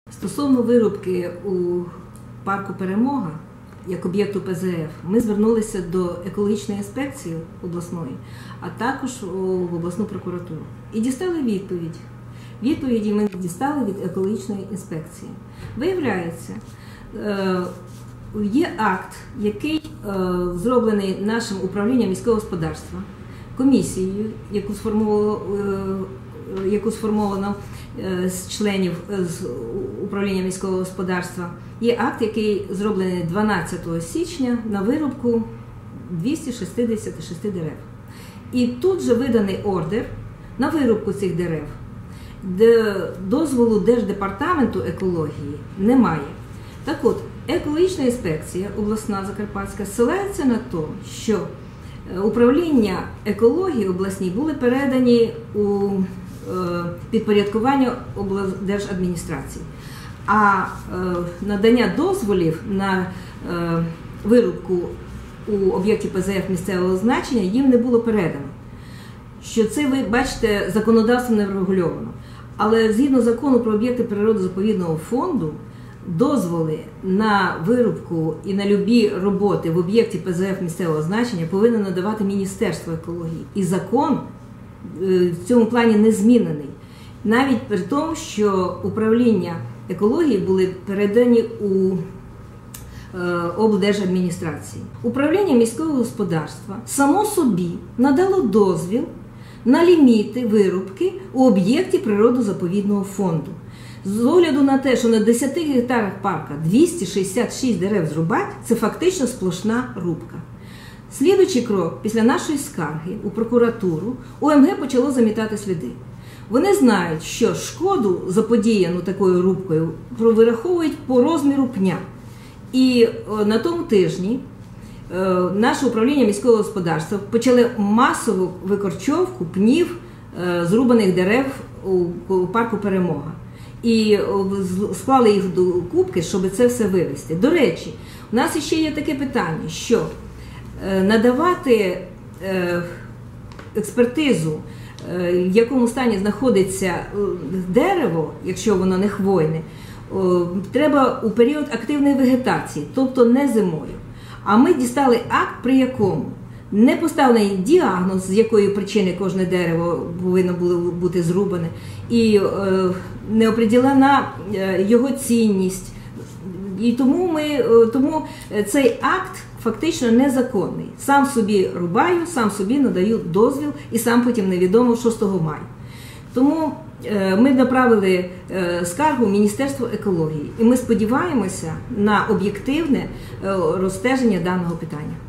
Стосовно вирубки у парку «Перемога» як об'єкту ПЗФ, ми звернулися до екологічної інспекції обласної, а також в обласну прокуратуру. І дістали відповідь. Відповіді ми дістали від екологічної інспекції. Виявляється, є акт, який зроблений нашим управлінням міського господарства, комісією, яку сформовано з членів з управління міського господарства. Є акт, який зроблений 12 січня на вирубку 266 дерев. І тут же виданий ордер на вирубку цих дерев. Дозволу Держдепартаменту екології немає. Так от, екологічна інспекція обласна Закарпатська ссилається на те, що управління екології обласні були передані у підпорядкування облдержадміністрації. А надання дозволів на вирубку у об'єкті ПЗФ місцевого значення їм не було передано. Що це, ви бачите, законодавством не врегульовано. Але згідно закону про об'єкти природно-заповідного фонду, дозволи на вирубку і на любі роботи в об'єкті ПЗФ місцевого значення повинно надавати Міністерство екології. І закон в цьому плані не змінений. Навіть при тому, що управління екології були передані у облдержадміністрації. Управління міського господарства само собі надало дозвіл на ліміти вирубки у об'єкті природно-заповідного фонду. З огляду на те, що на 10 гектарах парка 266 дерев зрубати, це фактично сплошна рубка. Слідуючий крок, після нашої скарги у прокуратуру, УМГ почало замітати сліди. Вони знають, що шкоду, заподіяну такою рубкою, вираховують по розміру пня. І на тому тижні наше управління міського господарства почали масову викорчовку пнів зрубаних дерев у парку «Перемога». І склали їх до кубки, щоб це все вивезти. До речі, у нас ще є таке питання, що надавати експертизу, в якому стані знаходиться дерево, якщо воно не хвойне, треба у період активної вегетації, тобто не зимою. А ми дістали акт, при якому не поставлений діагноз, з якої причини кожне дерево повинно було бути зрубане, і не определена його цінність. І тому цей акт фактично незаконний. Сам собі рубаю, сам собі надаю дозвіл, і сам потім невідомо 6 мая. Тому ми направили скаргу в Міністерство екології. І ми сподіваємося на об'єктивне розстеження даного питання.